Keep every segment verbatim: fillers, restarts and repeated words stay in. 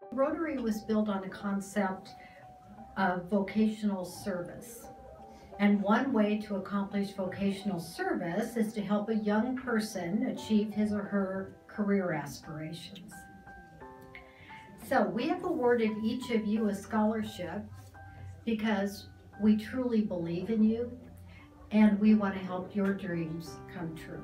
Rotary was built on a concept of vocational service. And one way to accomplish vocational service is to help a young person achieve his or her career aspirations. So we have awarded each of you a scholarship because we truly believe in you and we want to help your dreams come true.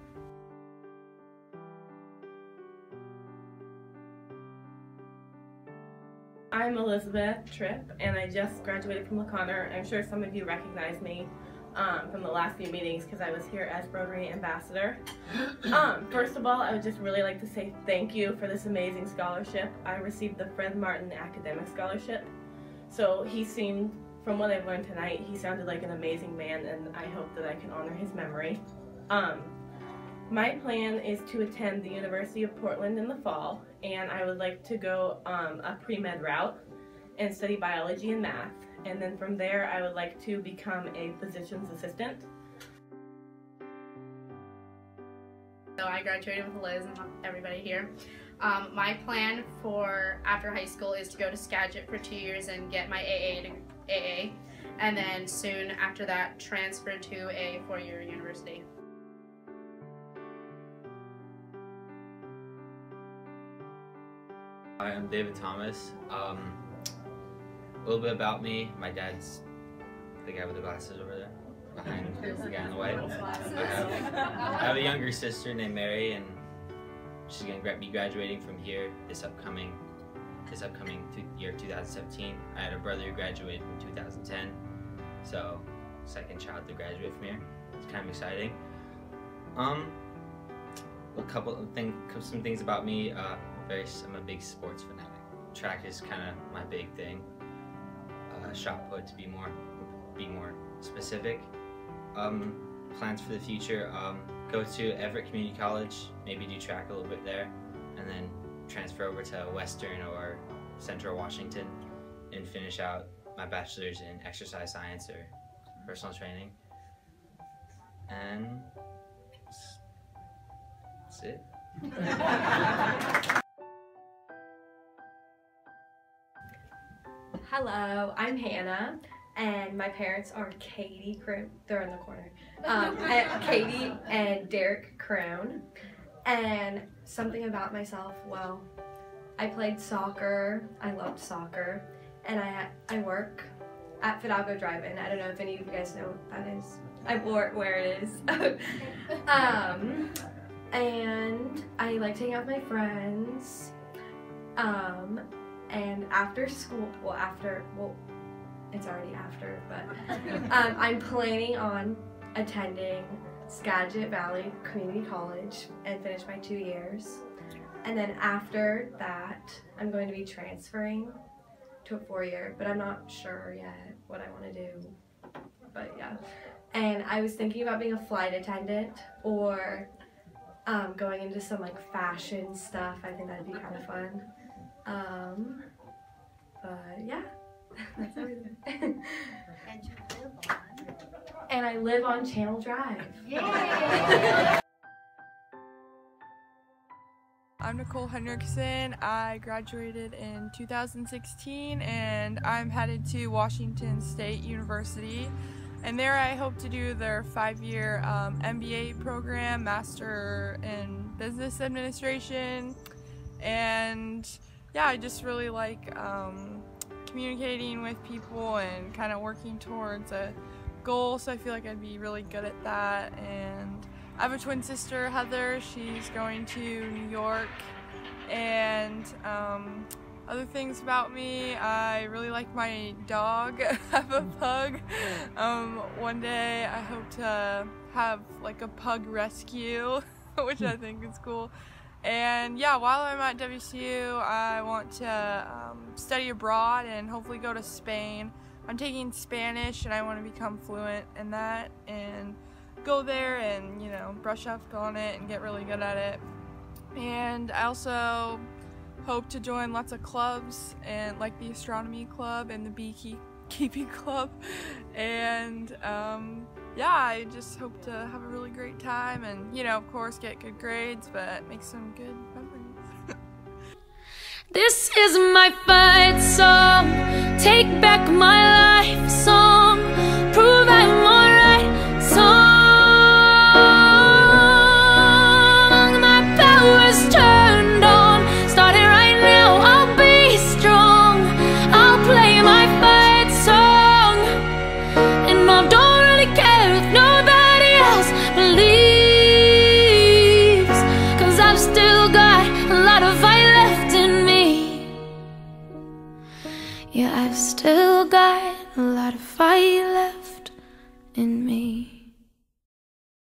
I'm Elizabeth Tripp, and I just graduated from LaConner. I'm sure some of you recognize me um, from the last few meetings because I was here as Rotary Ambassador. Um, first of all, I would just really like to say thank you for this amazing scholarship. I received the Fred Martin Academic Scholarship. So he seemed, from what I've learned tonight, he sounded like an amazing man, and I hope that I can honor his memory. Um, My plan is to attend the University of Portland in the fall, and I would like to go um, a pre-med route and study biology and math. And then from there, I would like to become a physician's assistant. So I graduated with Liz and everybody here. Um, my plan for after high school is to go to Skagit for two years and get my A A to A A, and then soon after that transfer to a four-year university. Hi, I'm David Thomas. Um, a little bit about me. My dad's the guy with the glasses over there. Behind the guy in the white. I have, I have a younger sister named Mary, and she's going to be graduating from here this upcoming this upcoming year, two thousand seventeen. I had a brother who graduated in two thousand ten, so second child to graduate from here. It's kind of exciting. Um, a couple of things, some things about me. Uh, Very, I'm a big sports fanatic. Track is kind of my big thing. Uh, shot put to be more, be more specific. Um, plans for the future: um, go to Everett Community College, maybe do track a little bit there, and then transfer over to Western or Central Washington and finish out my bachelor's in exercise science or personal training. And that's it. Hello, I'm Hannah, and my parents are Katie Crown. They're in the corner. Um, Katie and Derek Crown. And something about myself, well, I played soccer. I loved soccer, and I I work at Fidalgo Drive-In. I don't know if any of you guys know what that is. I wore where it is. um, and I like to hang out with my friends. Um. And after school, well after, well it's already after, but um, I'm planning on attending Skagit Valley Community College and finish my two years. And then after that, I'm going to be transferring to a four-year, but I'm not sure yet what I want to do, but yeah. And I was thinking about being a flight attendant or um, going into some like fashion stuff. I think that'd be kind of fun. Um, but yeah, that's everything. And you live on? And I live on Channel Drive. Yay! I'm Nicole Hendrickson. I graduated in two thousand sixteen and I'm headed to Washington State University. And there I hope to do their five-year um, M B A program, Master in Business Administration. And yeah, I just really like um, communicating with people and kind of working towards a goal, so I feel like I'd be really good at that. And I have a twin sister, Heather. She's going to New York. And um, other things about me, I really like my dog. I have a pug. Um, one day I hope to have like a pug rescue, which I think is cool. And yeah, while I'm at W C U, I want to um, study abroad and hopefully go to Spain. I'm taking Spanish and I want to become fluent in that and go there and, you know, brush up on it and get really good at it. And I also hope to join lots of clubs, and like the astronomy club and the beekeeping club. And um, yeah, I just hope to have a really great time and, you know, of course get good grades, but make some good memories. This is my fight song, take back my life song, prove I'm alright song. My power's turned on, starting right now, I'll be strong. I'll play my fight song, and I don't really care if nobody else believes, 'cause I've still got a lot of fight left in me. Yeah, I've still got a lot of fight left in me.